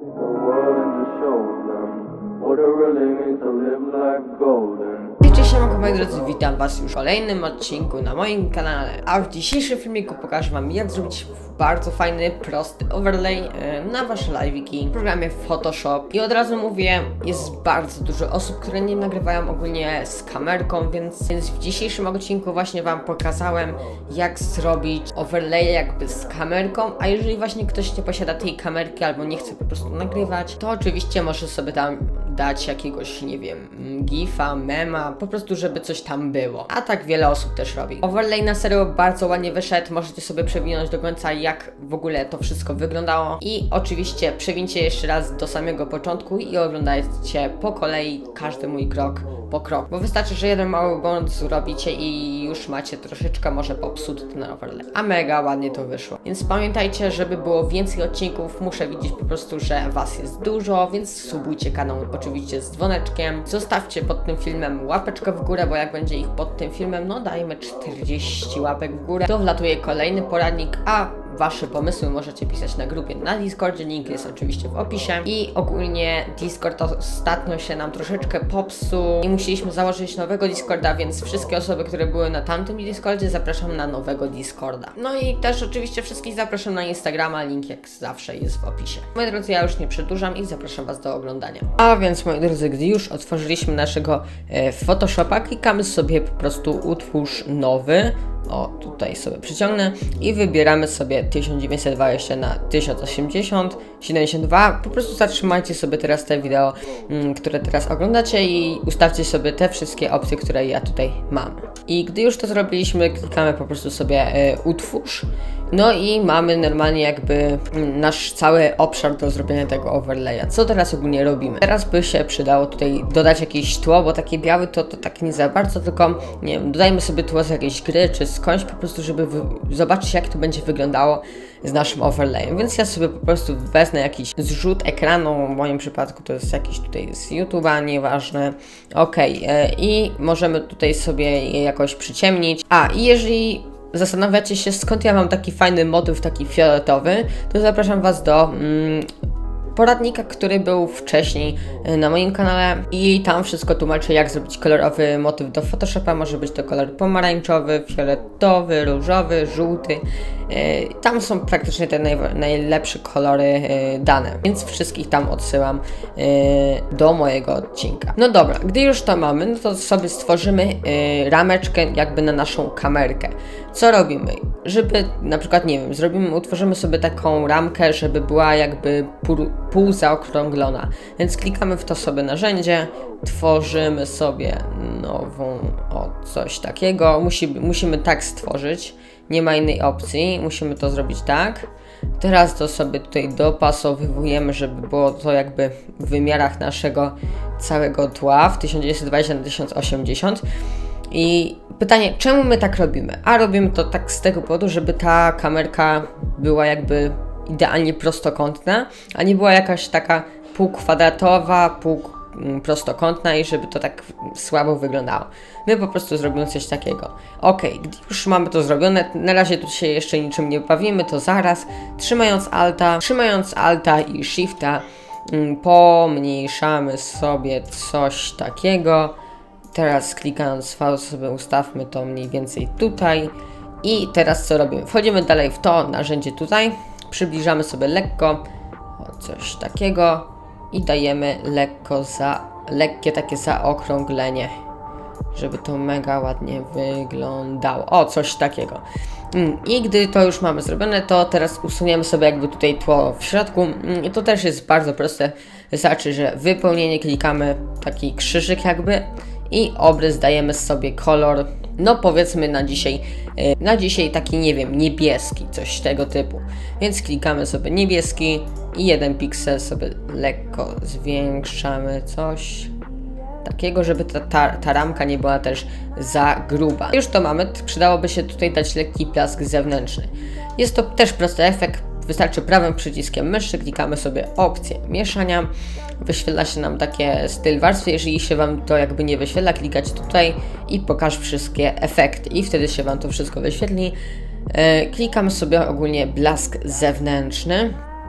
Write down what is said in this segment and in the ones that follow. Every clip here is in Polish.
the world and just show them what it really means to live life golden. Cześć, moi drodzy, witam was już w kolejnym odcinku na moim kanale. A w dzisiejszym filmiku pokażę wam, jak zrobić bardzo fajny, prosty overlay na wasze live'iki w programie Photoshop. I od razu mówię, jest bardzo dużo osób, które nie nagrywają ogólnie z kamerką, więc w dzisiejszym odcinku właśnie wam pokazałem, jak zrobić overlay jakby z kamerką. A jeżeli właśnie ktoś nie posiada tej kamerki albo nie chce po prostu nagrywać, to oczywiście może sobie tam dać jakiegoś, nie wiem, gifa, mema, po prostu żeby coś tam było. A tak wiele osób też robi. Overlay na serio bardzo ładnie wyszedł, możecie sobie przewinąć do końca, jak w ogóle to wszystko wyglądało. I oczywiście przewincie jeszcze raz do samego początku i oglądajcie po kolei każdy mój krok po kroku. Bo wystarczy, że jeden mały błąd zrobicie i już macie troszeczkę może popsuty ten overlay. A mega ładnie to wyszło. Więc pamiętajcie, żeby było więcej odcinków, muszę widzieć po prostu, że was jest dużo, więc subujcie kanał oczywiście z dzwoneczkiem. Zostawcie pod tym filmem łapeczkę w górę, bo jak będzie ich pod tym filmem, no dajmy 40 łapek w górę, to wlatuje kolejny poradnik, a wasze pomysły możecie pisać na grupie na Discordzie, link jest oczywiście w opisie. I ogólnie Discord ostatnio się nam troszeczkę popsuł i musieliśmy założyć nowego Discorda, więc wszystkie osoby, które były na tamtym Discordzie, zapraszam na nowego Discorda. No i też oczywiście wszystkich zapraszam na Instagrama, link jak zawsze jest w opisie. Moi drodzy, ja już nie przedłużam i zapraszam was do oglądania. A więc, moi drodzy, gdy już otworzyliśmy naszego Photoshopa, klikamy sobie po prostu utwórz nowy. O, tutaj sobie przyciągnę i wybieramy sobie 1920 na 1080, 72. Po prostu zatrzymajcie sobie teraz te wideo, które teraz oglądacie i ustawcie sobie te wszystkie opcje, które ja tutaj mam. I gdy już to zrobiliśmy, klikamy po prostu sobie utwórz. No i mamy normalnie jakby nasz cały obszar do zrobienia tego overlaya. Co teraz ogólnie robimy? Teraz by się przydało tutaj dodać jakieś tło, bo takie białe to tak nie za bardzo, tylko nie wiem, dodajmy sobie tło z jakiejś gry czy skądś po prostu, żeby zobaczyć, jak to będzie wyglądało z naszym overlayem. Więc ja sobie po prostu wezmę jakiś zrzut ekranu, w moim przypadku to jest jakiś tutaj z YouTube'a, nieważne. Ok, i możemy tutaj sobie je jakoś przyciemnić. A, i jeżeli zastanawiacie się, skąd ja mam taki fajny motyw, taki fioletowy, to zapraszam was do poradnika, który był wcześniej na moim kanale i tam wszystko tłumaczę, jak zrobić kolorowy motyw do Photoshopa. Może być to kolor pomarańczowy, fioletowy, różowy, żółty. Tam są praktycznie te najlepsze kolory dane, więc wszystkich tam odsyłam do mojego odcinka. No dobra, gdy już to mamy, no to sobie stworzymy rameczkę jakby na naszą kamerkę. Co robimy? Żeby na przykład, nie wiem, utworzymy sobie taką ramkę, żeby była jakby pół zaokrąglona. Więc klikamy w to sobie narzędzie, tworzymy sobie nową, coś takiego. Musimy tak stworzyć, nie ma innej opcji, musimy to zrobić tak. Teraz to sobie tutaj dopasowujemy, żeby było to jakby w wymiarach naszego całego tła w 1920 na 1080. I pytanie, czemu my tak robimy? A robimy to tak z tego powodu, żeby ta kamerka była jakby idealnie prostokątna, a nie była jakaś taka półkwadratowa, prostokątna i żeby to tak słabo wyglądało. My po prostu zrobimy coś takiego. Ok, gdy już mamy to zrobione, na razie tu się jeszcze niczym nie bawimy, to zaraz, trzymając Alta i Shifta, pomniejszamy sobie coś takiego. Teraz klikając V sobie ustawmy to mniej więcej tutaj. I teraz co robimy? Wchodzimy dalej w to narzędzie tutaj, przybliżamy sobie lekko, coś takiego i dajemy lekkie takie zaokrąglenie, żeby to mega ładnie wyglądało. O, coś takiego. I gdy to już mamy zrobione, to teraz usuniemy sobie jakby tutaj tło w środku. I to też jest bardzo proste. Wystarczy, że wypełnienie, klikamy taki krzyżyk jakby i obrys dajemy sobie kolor, no powiedzmy na dzisiaj taki, nie wiem, niebieski, coś tego typu. Więc klikamy sobie niebieski i 1 piksel sobie lekko zwiększamy, coś takiego, żeby ta ramka nie była też za gruba. Już to mamy, przydałoby się tutaj dać lekki blask zewnętrzny. Jest to też prosty efekt, wystarczy prawym przyciskiem myszy, klikamy sobie opcję mieszania, wyświetla się nam takie styl warstwy. Jeżeli się wam to jakby nie wyświetla, klikać tutaj i pokaż wszystkie efekty i wtedy się wam to wszystko wyświetli. Klikamy sobie ogólnie blask zewnętrzny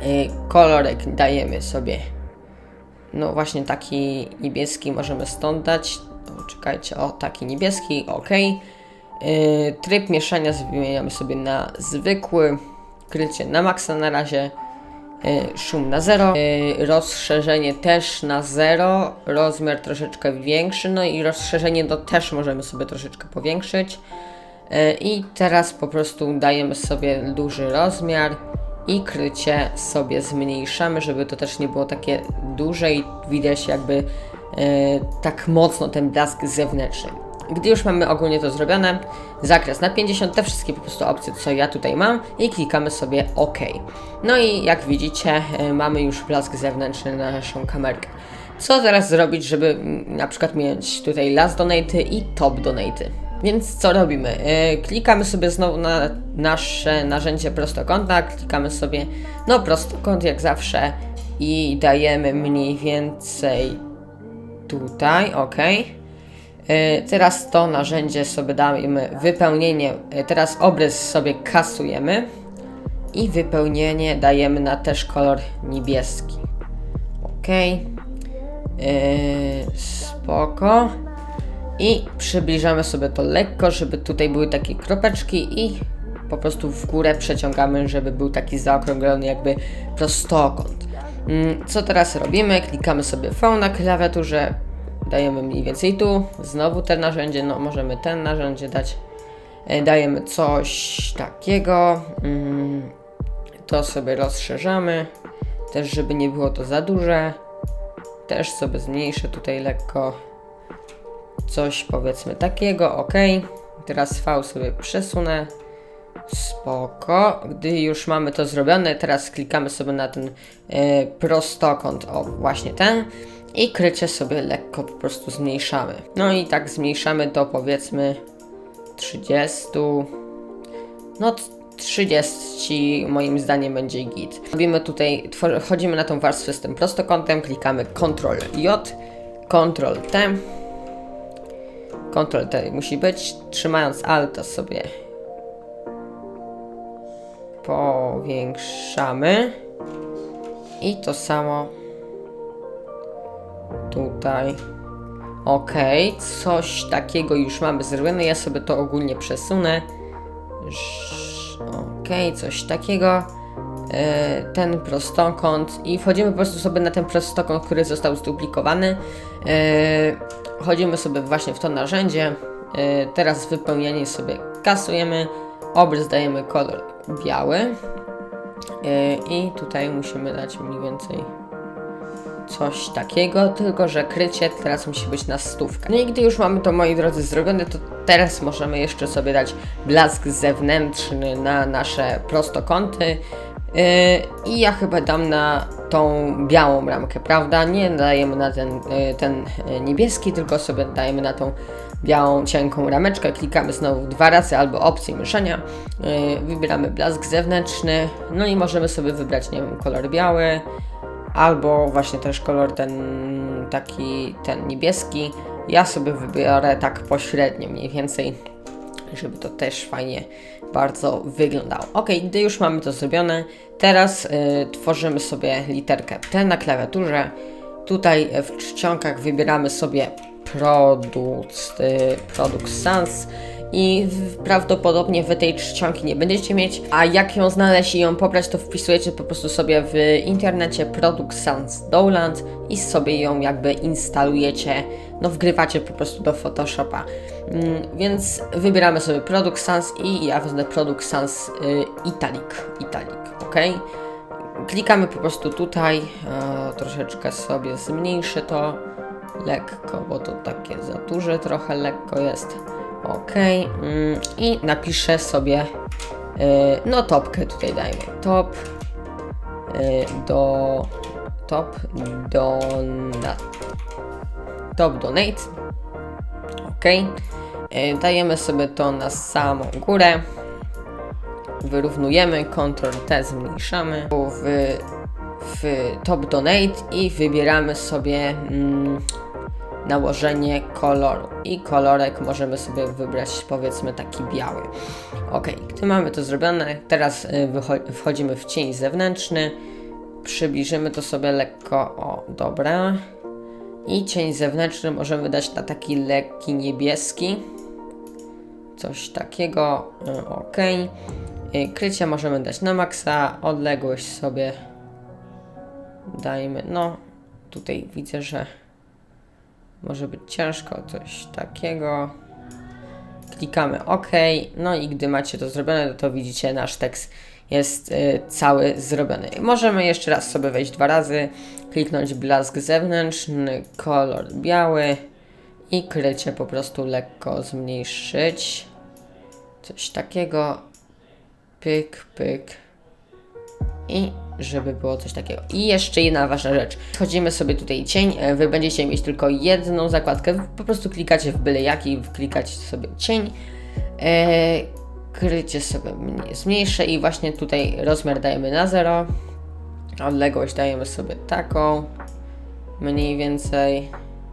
Kolorek dajemy sobie, no właśnie taki niebieski możemy stąd dać. O, czekajcie, o taki niebieski, ok. Tryb mieszania zmieniamy sobie na zwykły, krycie na maksa na razie, szum na 0, rozszerzenie też na 0, rozmiar troszeczkę większy, no i rozszerzenie to też możemy sobie troszeczkę powiększyć. I teraz po prostu dajemy sobie duży rozmiar i krycie sobie zmniejszamy, żeby to też nie było takie duże i widać jakby tak mocno ten blask zewnętrzny. Gdy już mamy ogólnie to zrobione, zakres na 50, te wszystkie po prostu opcje, co ja tutaj mam i klikamy sobie OK. No i jak widzicie, mamy już blask zewnętrzny na naszą kamerkę. Co teraz zrobić, żeby na przykład mieć tutaj last donate i top donate? Więc co robimy? Klikamy sobie znowu na nasze narzędzie prostokąta, klikamy sobie no prostokąt jak zawsze i dajemy mniej więcej tutaj, ok. Teraz to narzędzie sobie dajemy wypełnienie, teraz obrys sobie kasujemy i wypełnienie dajemy na też kolor niebieski, ok. Spoko. I przybliżamy sobie to lekko, żeby tutaj były takie kropeczki i po prostu w górę przeciągamy, żeby był taki zaokrąglony jakby prostokąt. Co teraz robimy? Klikamy sobie V na klawiaturze, dajemy mniej więcej tu, znowu te narzędzie, no możemy ten narzędzie dać, dajemy coś takiego, to sobie rozszerzamy, też żeby nie było to za duże, też sobie zmniejszę tutaj lekko. Coś powiedzmy takiego, ok. Teraz V sobie przesunę. Spoko. Gdy już mamy to zrobione, teraz klikamy sobie na ten prostokąt, o właśnie ten. I krycie sobie lekko po prostu zmniejszamy. No i tak zmniejszamy to powiedzmy 30. No 30 moim zdaniem będzie git. Robimy tutaj, wchodzimy na tą warstwę z tym prostokątem, klikamy Ctrl J, Ctrl T. Ctrl T musi być, trzymając Alta sobie powiększamy i to samo tutaj. Ok, coś takiego już mamy zrobione, ja sobie to ogólnie przesunę. Ok, coś takiego. Ten prostokąt i wchodzimy po prostu sobie na ten prostokąt, który został zduplikowany. Wchodzimy sobie właśnie w to narzędzie. Teraz wypełnienie sobie kasujemy. Obrys dajemy kolor biały. I tutaj musimy dać mniej więcej coś takiego, tylko że krycie teraz musi być na 100. No i gdy już mamy to, moi drodzy, zrobione, to teraz możemy jeszcze sobie dać blask zewnętrzny na nasze prostokąty. I ja chyba dam na tą białą ramkę, prawda? Nie dajemy na ten niebieski, tylko sobie dajemy na tą białą, cienką rameczkę. Klikamy znowu 2 razy albo opcję mieszania. Wybieramy blask zewnętrzny. No i możemy sobie wybrać, nie wiem, kolor biały. Albo właśnie też kolor ten niebieski. Ja sobie wybiorę tak pośrednio mniej więcej, żeby to też fajnie bardzo wyglądało. Ok, gdy już mamy to zrobione, teraz tworzymy sobie literkę T na klawiaturze. Tutaj w czcionkach wybieramy sobie Product Sans i prawdopodobnie wy tej czcionki nie będziecie mieć, a jak ją znaleźć i ją pobrać, to wpisujecie po prostu sobie w internecie Product Sans Download i sobie ją jakby instalujecie, no wgrywacie po prostu do Photoshopa. Więc wybieramy sobie Product Sans i ja wezmę Product Sans Italic, ok? Klikamy po prostu tutaj, troszeczkę sobie zmniejszę to lekko, bo to takie za duże trochę lekko jest. Ok, i napiszę sobie, no topkę tutaj dajmy, top donate, ok, dajemy sobie to na samą górę, wyrównujemy, Ctrl T zmniejszamy w top donate i wybieramy sobie nałożenie koloru i kolorek możemy sobie wybrać powiedzmy taki biały. Ok, gdy mamy to zrobione, teraz wchodzimy w cień zewnętrzny, Przybliżymy to sobie lekko, o, dobra. I cień zewnętrzny możemy dać na taki lekki niebieski. Coś takiego, ok. Krycie możemy dać na maksa, odległość sobie dajmy, no tutaj widzę, że może być ciężko, coś takiego. Klikamy OK, no i gdy macie to zrobione, to widzicie, nasz tekst jest cały zrobiony. Możemy jeszcze raz sobie wejść 2 razy, kliknąć blask zewnętrzny, kolor biały i krycie po prostu lekko zmniejszyć. Coś takiego. Pyk, pyk. I żeby było coś takiego. I jeszcze jedna ważna rzecz. Wchodzimy sobie tutaj cień. Wy będziecie mieć tylko jedną zakładkę. Po prostu klikacie w byle jaki, klikacie sobie cień. Krycie sobie zmniejsze i właśnie tutaj rozmiar dajemy na 0. Odległość dajemy sobie taką. Mniej więcej.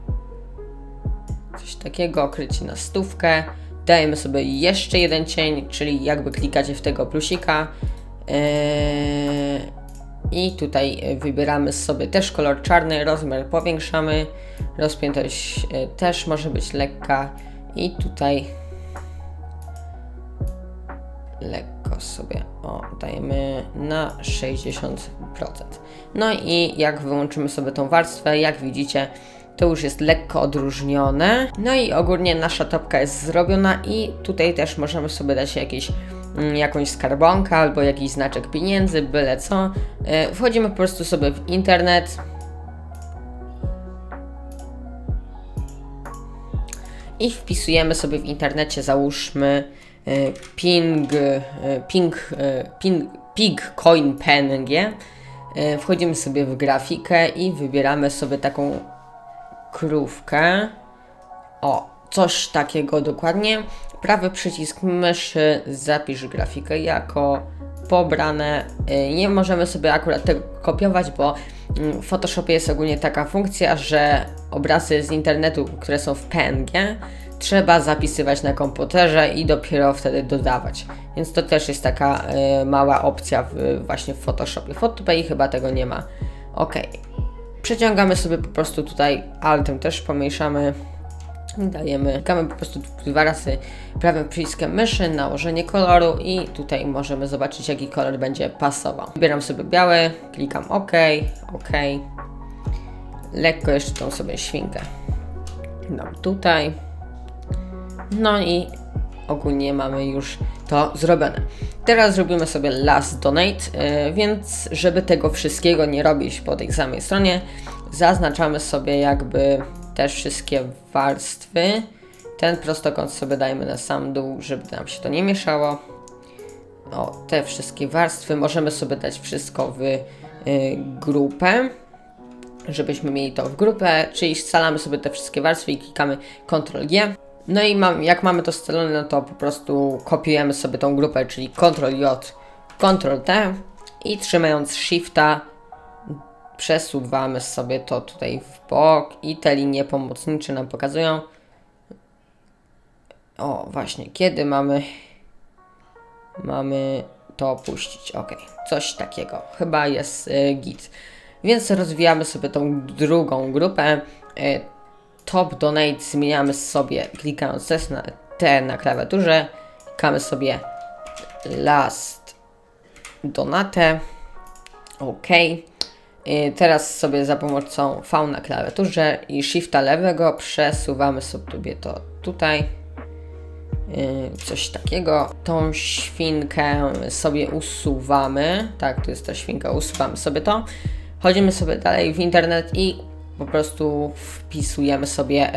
Coś takiego. Krycie na 100. Dajemy sobie jeszcze jeden cień, czyli jakby klikacie w tego plusika. I tutaj wybieramy sobie też kolor czarny, rozmiar powiększamy, rozpiętość też może być lekka i tutaj lekko sobie dajemy na 60%. No i jak wyłączymy sobie tą warstwę, jak widzicie, to już jest lekko odróżnione. No i ogólnie nasza topka jest zrobiona i tutaj też możemy sobie dać jakąś skarbonkę albo jakiś znaczek pieniędzy, byle co. Wchodzimy po prostu sobie w internet. I wpisujemy sobie w internecie, załóżmy pig.coin.png. Wchodzimy sobie w grafikę i wybieramy sobie taką krówkę. O, coś takiego dokładnie. Prawy przycisk myszy, zapisz grafikę jako pobrane. Nie możemy sobie akurat tego kopiować, bo w Photoshopie jest ogólnie taka funkcja, że obrazy z internetu, które są w PNG, trzeba zapisywać na komputerze i dopiero wtedy dodawać. Więc to też jest taka mała opcja właśnie w Photoshopie. W Photopay chyba tego nie ma. Ok. Przeciągamy sobie po prostu tutaj Altem też pomniejszamy. Klikamy po prostu 2 razy prawym przyciskiem myszy, nałożenie koloru i tutaj możemy zobaczyć, jaki kolor będzie pasował. Wybieram sobie biały, klikam OK, OK. Lekko jeszcze tą sobie świnkę dam tutaj. No i ogólnie mamy już to zrobione. Teraz zrobimy sobie last donate, więc żeby tego wszystkiego nie robić po tej samej stronie, zaznaczamy sobie jakby też wszystkie warstwy. Ten prostokąt sobie dajmy na sam dół, żeby nam się to nie mieszało. O, te wszystkie warstwy. Możemy sobie dać wszystko w grupę, żebyśmy mieli to w grupę, czyli scalamy sobie te wszystkie warstwy i klikamy Ctrl-G. No i jak mamy to scalone, no to po prostu kopiujemy sobie tą grupę, czyli Ctrl-J, Ctrl-T i trzymając Shifta przesuwamy sobie to tutaj w bok i te linie pomocnicze nam pokazują. O, właśnie, kiedy mamy to opuścić. Ok, coś takiego. Chyba jest git. Więc rozwijamy sobie tą drugą grupę. Top Donate zmieniamy sobie, klikając T na klawiaturze. Klikamy sobie Last Donate. Ok. Teraz sobie za pomocą V na klawiaturze i Shifta lewego przesuwamy sobie to tutaj. Coś takiego. Tą świnkę sobie usuwamy. Tak, tu jest ta świnka, usuwamy sobie to. Chodzimy sobie dalej w internet i po prostu wpisujemy sobie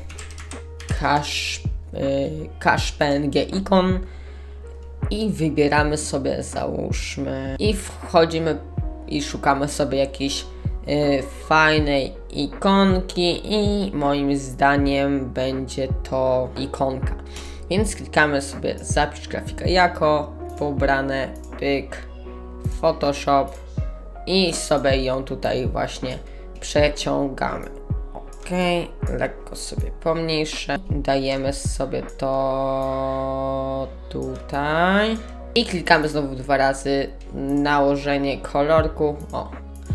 cache PNG icon i wybieramy sobie, załóżmy, i wchodzimy i szukamy sobie jakiejś fajnej ikonki i moim zdaniem będzie to ikonka. Więc klikamy sobie zapisz grafikę jako, pobrane, pyk, Photoshop i sobie ją tutaj właśnie przeciągamy. Ok, lekko sobie pomniejszę. Dajemy sobie to tutaj. I klikamy znowu 2 razy nałożenie kolorku. O,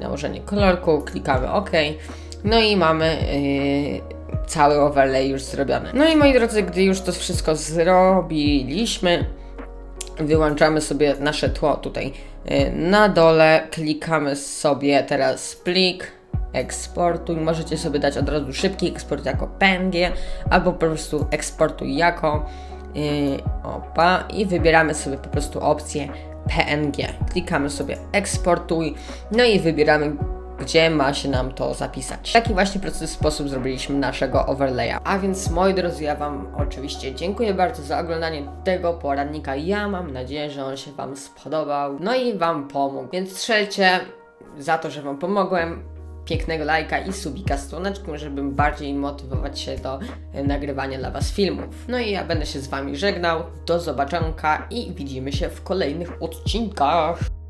nałożenie kolorku, klikamy OK. No i mamy cały overlay już zrobiony. No i moi drodzy, gdy już to wszystko zrobiliśmy, wyłączamy sobie nasze tło tutaj na dole, klikamy sobie teraz plik, eksportuj, możecie sobie dać od razu szybki eksport jako PNG, albo po prostu eksportuj jako i wybieramy sobie po prostu opcję PNG. Klikamy sobie eksportuj, no i wybieramy, gdzie ma się nam to zapisać. W taki właśnie prosty sposób zrobiliśmy naszego overlaya. A więc moi drodzy, ja Wam oczywiście dziękuję bardzo za oglądanie tego poradnika. Ja mam nadzieję, że on się Wam spodobał, no i Wam pomógł. Więc strzelcie za to, że Wam pomogłem, pięknego lajka i subika z dzwoneczkiem, żeby bardziej motywować się do nagrywania dla Was filmów. No i ja będę się z Wami żegnał. Do zobaczonka i widzimy się w kolejnych odcinkach.